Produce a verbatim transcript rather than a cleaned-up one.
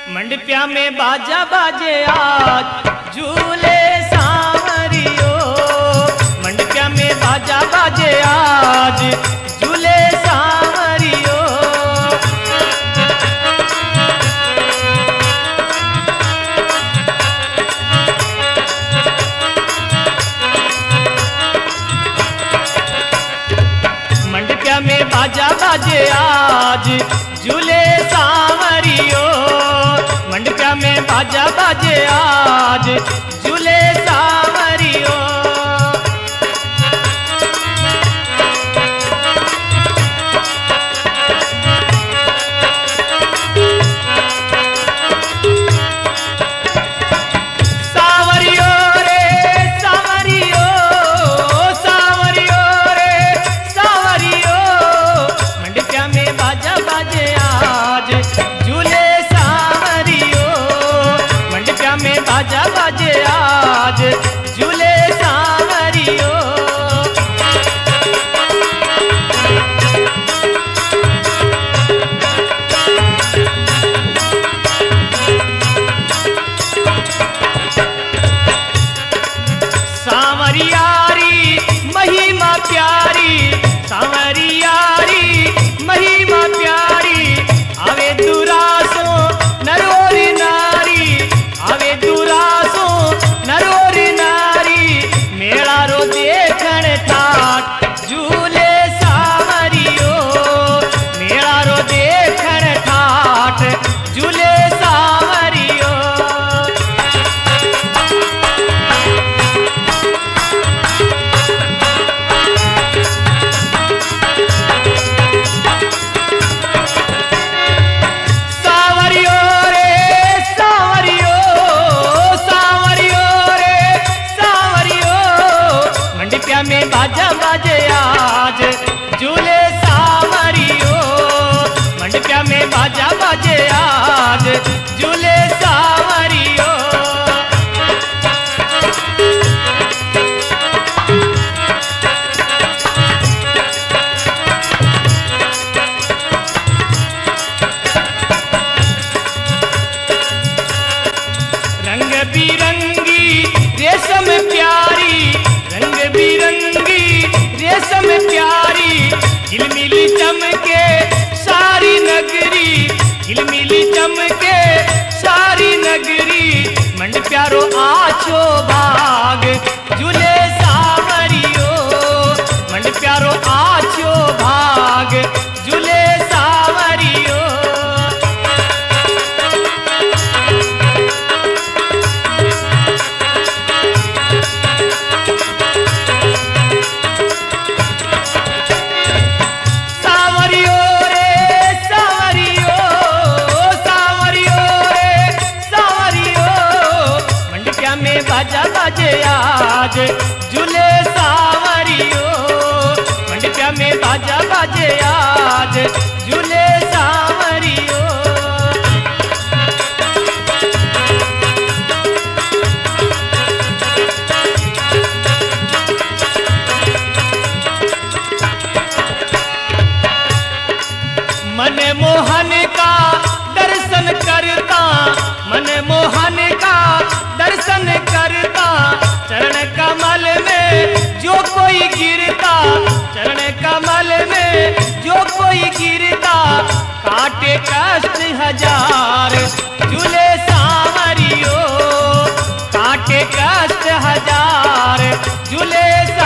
मंडपिया में बाजा बाजे आज झूले सांवरियो। मंडपिया में बाजा बाजे आज झूले सांवरियो। मंडपिया में बाजा बाजे आज झूले सांवरियो। मंडपिया में बाजा बाजे आज झूले सांवरियो। सांवरियो रे सांवरियो, सांवरियो रे सांवरियो। मंडपिया में बाजा बाजे आज झूले सांवरियो। मंडपिया में बाजा बाजे आज झूले सांवरियो। सांवरियारी महिमा प्यारी, सांवरियारी महिमा प्यारी। आवे दुरासो नरोरी नारी, आवे दुरासो नरोरी नारी। मेला रो देखण ठाट झूले सांवरियो। मेला रो देखण ठाट झूले सांवरियो। सांवरियो रे सांवरियो, सांवरियो रे सांवरियो। मंडपिया में बाजा बाजे आज झूले सांवरियो। मंडपिया में बाजा बाजे आज झूले सांवरियो। रंग बिरंगी रेशम प्यारी, रंग बिरंगी रेशम प्यारी। झिलमिली चमके सारी नगरी, झिलमिली चमके सारी नगरी। मंडपिया रो आछो भाग झूले सांवरियो। मंडपिया रो आछो भाग झूले सांवरियो। सांवरियो रे सांवरियो, सांवरियो रे सांवरियो। मंडपिया में बाजा बाजे आज झूले सांवरियो। मंडपिया में बाजा बाजे आज झूले सांवरियो। मन मोहन का दर्शन करता, मन मोहन का दर्शन करता। चरण कमल में जो कोई गिरता, चरण कमल में जो कोई गिरता। काटे कष्ट हजार झूले सांवरियो। काटे कष्ट हजार झूले